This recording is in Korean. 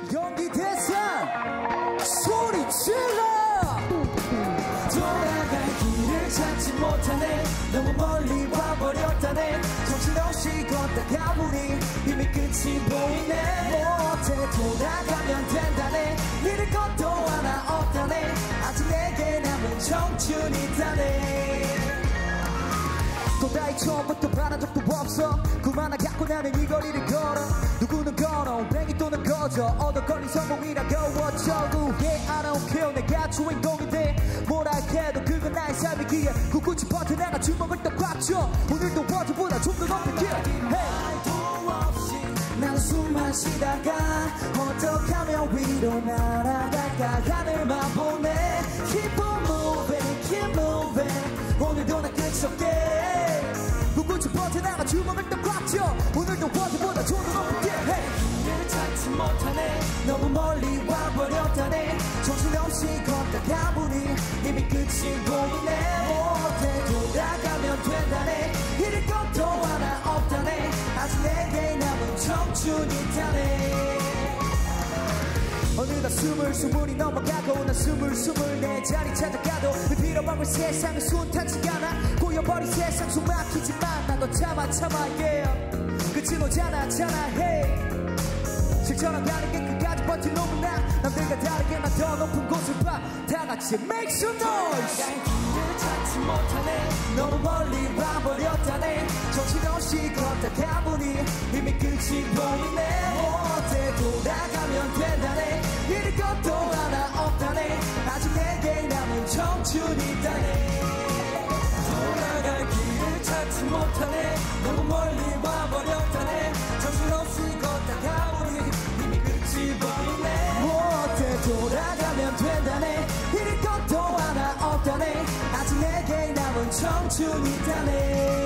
연기 대상 소리 질러 돌아갈 길을 찾지 못하네 너무 멀리 와버렸다네 정신없이 걷다가 보니 이미 끝이 보이네 못해 돌아가면 된다네 잃을 것도 하나 없다네 아직 내게 남은 청춘이 있다네 또다시 처음부터 바란 적도 없어 꿈 하나 갖고 나는 이 거리를 걸어 누구는 걸어 뱅이 또는 거저 얻어걸린 성공이라고 어쩌고 Yeah I don't care 내가 주인공이 돼 뭐라 해도 그건 나의 삶이기에 굳굳이 버텨나가 주먹을 더 꽉 쥐어 오늘도 어제보다 좀 더 높은 길 Hey 나는 숨만 쉬다가 어떻게 하면 위로 날아갈까 하늘만 보네 Keep on moving keep moving 오늘도 난 끝이 없게 굳이 버텨나가 주먹을 더 꽉 쥐어 오늘도 어제보다 좀 더 높게 길을 찾지 못하네 너무 멀리 와버렸다네 정신없이 걷다가 보니 이미 끝이 보이네 못해 돌아가면 된다네 잃을 것도 하나 없다네 아직 내게 남은 청춘이 있다네 어느덧 스물이 넘어가고 난 스물 내 자리 찾아가도 빌어먹을 세상이 순탄치가 않아 꼬여버린 세상 숨 막히지만 난 너 참아 yeah 끝은 오잖아 hey 실천한 가는 게 끝까지 버틴 놈은 나 남들과 다르게 난 더 높은 곳을 봐 다같이 make some noise 길을 찾지 못하네 너무 멀리 와버렸다네 정신없이 걷다가 보니 이미 끝이 보이네 못해 돌아가면 된다네 잃을 것도 하나 없다네 아직 내게 남은 청춘이 있다네 돌아갈 길을 찾지 못하네 너무 멀리 와버렸다네 정신없이 걷다가 보니 이미 끝이 보이네 못해 돌아가면 된다네 잃을 것도 하나 없다네 아직 내게 남은 청춘이 있다네